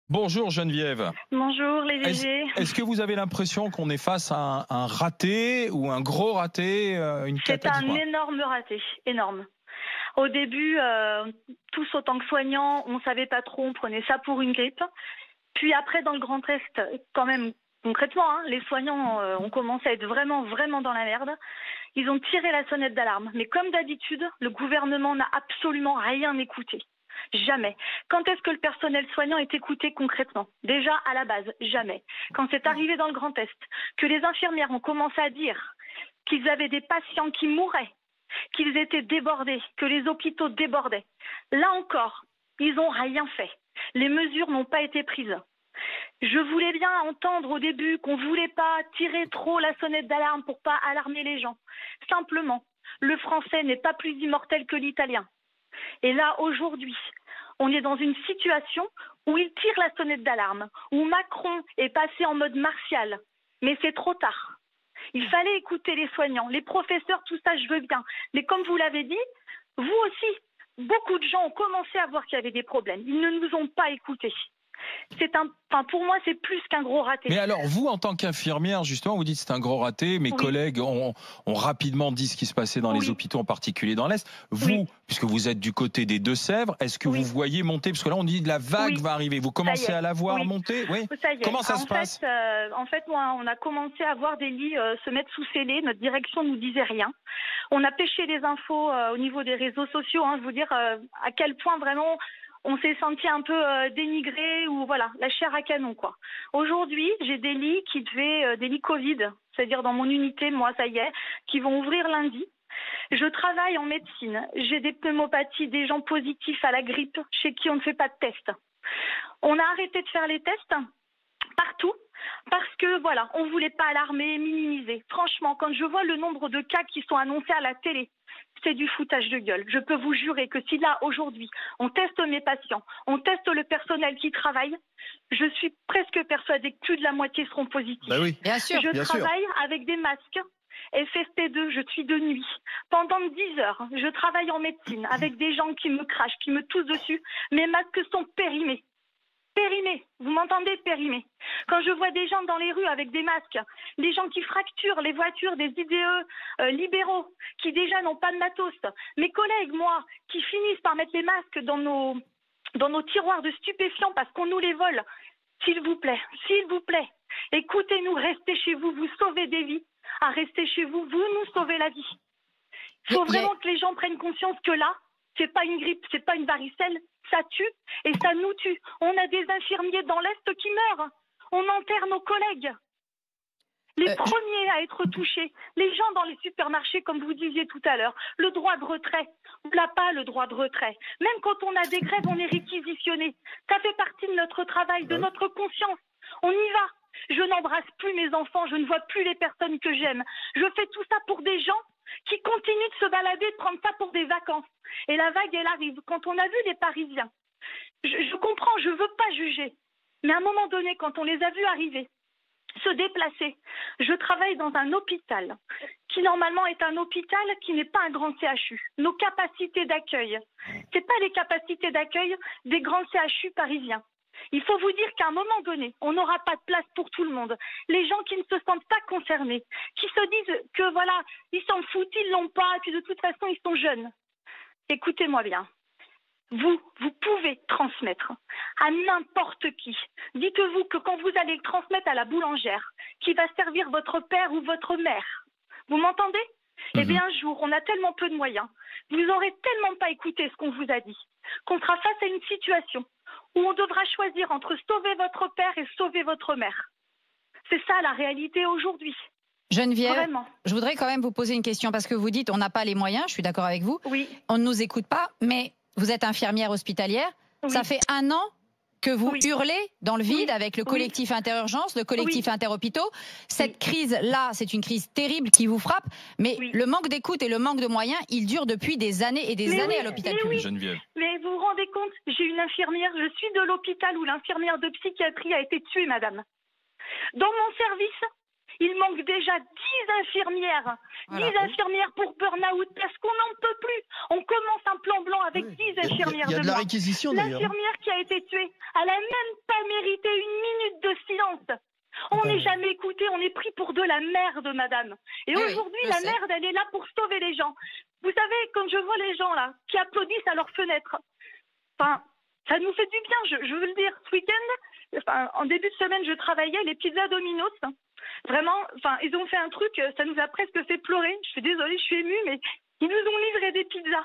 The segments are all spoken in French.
Bonjour Geneviève. Bonjour les GG. Est-ce que vous avez l'impression qu'on est face à un raté ou un gros raté, une C'est cata? un énorme raté, énorme. Au début, tous autant que soignants, on savait pas trop, on prenait ça pour une grippe. Puis après, dans le Grand Est, quand même, concrètement, les soignants ont commencé à être vraiment dans la merde. Ils ont tiré la sonnette d'alarme. Mais comme d'habitude, le gouvernement n'a absolument rien écouté. Jamais. Quand est-ce que le personnel soignant est écouté concrètement? Déjà, à la base, jamais. Quand c'est arrivé dans le Grand Est, que les infirmières ont commencé à dire qu'ils avaient des patients qui mouraient, qu'ils étaient débordés, que les hôpitaux débordaient, là encore, ils n'ont rien fait. Les mesures n'ont pas été prises. Je voulais bien entendre au début qu'on ne voulait pas tirer trop la sonnette d'alarme pour pas alarmer les gens. Simplement, le français n'est pas plus immortel que l'italien. Et là, aujourd'hui, on est dans une situation où il tire la sonnette d'alarme, où Macron est passé en mode martial. Mais c'est trop tard. Il fallait écouter les soignants, les professeurs, tout ça, je veux bien. Mais comme vous l'avez dit, vous aussi, beaucoup de gens ont commencé à voir qu'il y avait des problèmes. Ils ne nous ont pas écoutés. Pour moi, c'est plus qu'un gros raté. Mais alors, vous, en tant qu'infirmière, justement, vous dites c'est un gros raté. Mes collègues ont rapidement dit ce qui se passait dans les hôpitaux, en particulier dans l'Est. Vous, puisque vous êtes du côté des Deux-Sèvres, est-ce que vous voyez monter, parce que là, on dit la vague va arriver. Vous commencez à la voir monter? Oui. Ça y est. Comment ça se passe? En fait, on a commencé à voir des lits se mettre sous scellés. Notre direction nous disait rien. On a pêché les infos au niveau des réseaux sociaux. Je vous dire à quel point vraiment on s'est senti un peu dénigré ou voilà, la chair à canon quoi. Aujourd'hui, j'ai des lits des lits Covid, c'est-à-dire dans mon unité, moi ça y est, qui vont ouvrir lundi. Je travaille en médecine, j'ai des pneumopathies, des gens positifs à la grippe chez qui on ne fait pas de tests. On a arrêté de faire les tests partout parce que voilà, on voulait pas alarmer, minimiser. Franchement, quand je vois le nombre de cas qui sont annoncés à la télé, c'est du foutage de gueule. Je peux vous jurer que si là, aujourd'hui, on teste mes patients, on teste le personnel qui travaille, je suis presque persuadée que plus de la moitié seront positifs. Ben oui. Bien sûr. Je travaille avec des masques FFP2, je suis de nuit. Pendant 10 heures, je travaille en médecine avec des gens qui me crachent, qui me toussent dessus. Mes masques sont périmés. Périmés, vous m'entendez, périmés. Quand je vois des gens dans les rues avec des masques, des gens qui fracturent les voitures des IDE libéraux, qui déjà n'ont pas de matos, mes collègues, moi, qui finissent par mettre les masques dans nos tiroirs de stupéfiants parce qu'on nous les vole, s'il vous plaît, écoutez-nous, restez chez vous, vous sauvez des vies. À rester chez vous, vous nous sauvez la vie. Il faut vraiment que les gens prennent conscience que là, c'est pas une grippe, c'est pas une varicelle, ça tue et ça nous tue. On a des infirmiers dans l'Est qui meurent. On enterre nos collègues. Les premiers à être touchés, les gens dans les supermarchés, comme vous disiez tout à l'heure, le droit de retrait. On n'a pas le droit de retrait. Même quand on a des grèves, on est réquisitionné. Ça fait partie de notre travail, de notre conscience. On y va. Je n'embrasse plus mes enfants, je ne vois plus les personnes que j'aime. Je fais tout ça pour des gens qui continuent de se balader, de prendre ça pour des vacances. Et la vague, elle arrive. Quand on a vu les Parisiens, je comprends, je ne veux pas juger. Mais à un moment donné, quand on les a vus arriver, se déplacer, je travaille dans un hôpital qui normalement est un hôpital qui n'est pas un grand CHU. Nos capacités d'accueil, ce n'est pas les capacités d'accueil des grands CHU parisiens. Il faut vous dire qu'à un moment donné, on n'aura pas de place pour tout le monde. Les gens qui ne se sentent pas concernés, qui se disent que voilà, ils s'en foutent, ils l'ont pas, et puis de toute façon, ils sont jeunes. Écoutez-moi bien. Vous pouvez transmettre à n'importe qui. Dites-vous que quand vous allez le transmettre à la boulangère, qui va servir votre père ou votre mère, vous m'entendez? Eh bien, un jour, on a tellement peu de moyens, vous n'aurez tellement pas écouté ce qu'on vous a dit, qu'on sera face à une situation où on devra choisir entre sauver votre père et sauver votre mère. C'est ça la réalité aujourd'hui. Geneviève, vraiment. Je voudrais quand même vous poser une question parce que vous dites on n'a pas les moyens, je suis d'accord avec vous. Oui. On ne nous écoute pas, mais vous êtes infirmière hospitalière. Oui. Ça fait 1 an que vous hurlez dans le vide avec le collectif Interurgence, le collectif Interhôpitaux. Cette crise-là, c'est une crise terrible qui vous frappe, mais le manque d'écoute et le manque de moyens, il dure depuis des années et des années à l'hôpital public. Geneviève. Mais vous vous rendez compte, j'ai une infirmière, je suis de l'hôpital où l'infirmière de psychiatrie a été tuée, madame. Dans mon service, Il manque déjà 10 infirmières. Voilà. 10 infirmières pour burn-out parce qu'on n'en peut plus. On commence un plan blanc avec 10 infirmières. Il y a de la réquisition d'ailleurs. L'infirmière qui a été tuée, elle n'a même pas mérité une minute de silence. On n'est jamais écouté, on est pris pour de la merde, madame. Et Oui, aujourd'hui, je la sais. merde, elle est là pour sauver les gens. Vous savez, quand je vois les gens là qui applaudissent à leurs fenêtres, enfin, ça nous fait du bien, je veux le dire. Ce week-end, enfin, en début de semaine, je travaillais, les pizzas Domino's. Vraiment, enfin, ils ont fait un truc, ça nous a presque fait pleurer. Je suis désolée, je suis émue, mais ils nous ont livré des pizzas.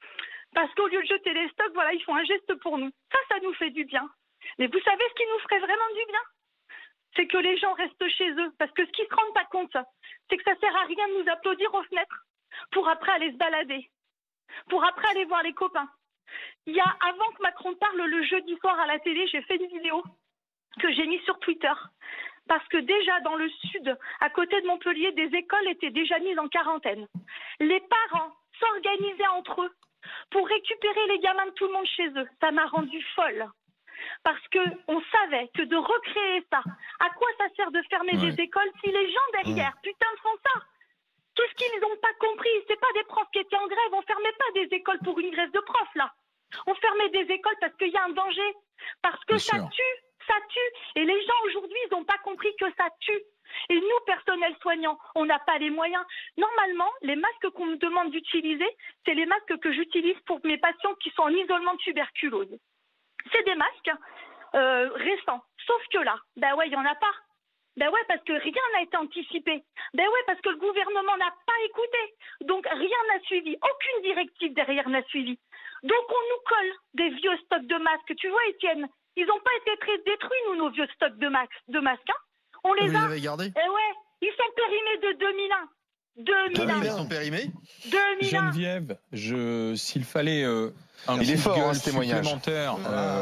Parce qu'au lieu de jeter les stocks, voilà, ils font un geste pour nous. Ça nous fait du bien. Mais vous savez ce qui nous ferait vraiment du bien? C'est que les gens restent chez eux. Parce que ce qu'ils ne se rendent pas compte, c'est que ça sert à rien de nous applaudir aux fenêtres pour après aller se balader, pour après aller voir les copains. Il y a, avant que Macron parle le jeudi soir à la télé, j'ai fait une vidéo que j'ai mise sur Twitter. Parce que déjà dans le sud, à côté de Montpellier, des écoles étaient déjà mises en quarantaine. Les parents s'organisaient entre eux pour récupérer les gamins de tout le monde chez eux. Ça m'a rendue folle. Parce qu'on savait que de recréer ça, à quoi ça sert de fermer des écoles si les gens derrière, putain, font ça? Tout ce qu'ils n'ont pas compris, c'est pas des profs qui étaient en grève, on fermait pas des écoles pour une grève de profs, là. On fermait des écoles parce qu'il y a un danger, parce que ça tue. Et les gens aujourd'hui, ils n'ont pas compris que ça tue. Et nous, personnel soignant, on n'a pas les moyens. Normalement, les masques qu'on me demande d'utiliser, c'est les masques que j'utilise pour mes patients qui sont en isolement de tuberculose. C'est des masques récents. Sauf que là, ben ouais, il n'y en a pas. Ben ouais, parce que rien n'a été anticipé. Ben ouais, parce que le gouvernement n'a pas écouté. Donc rien n'a suivi. Aucune directive derrière n'a suivi. Donc on nous colle des vieux stocks de masques. Tu vois, Étienne, ils n'ont pas été très détruits, nous, nos vieux stocks de masques. Hein. On les Vous a. les avez gardés? Eh ouais, ils sont périmés de 2001. 2001. Ils sont périmés? 2001. Geneviève, s'il fallait un Il est coup de fort, gueule ce témoignage. supplémentaire,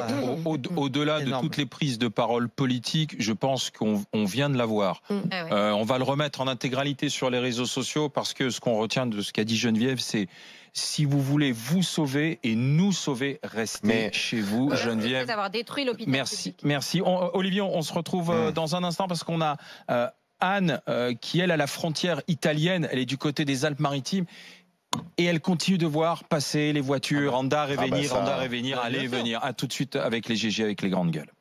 au-delà de toutes les prises de parole politiques, je pense qu'on vient de l'avoir. On va le remettre en intégralité sur les réseaux sociaux parce que ce qu'on retient de ce qu'a dit Geneviève, c'est si vous voulez vous sauver et nous sauver, restez chez vous, Geneviève. D'avoir détruit l'hôpital. Merci. Olivier, on se retrouve dans un instant parce qu'on a Anne qui, elle, à la frontière italienne, elle est du côté des Alpes-Maritimes. Et elle continue de voir passer les voitures, andare et venir, aller et venir. À tout de suite avec les GG, avec les grandes gueules.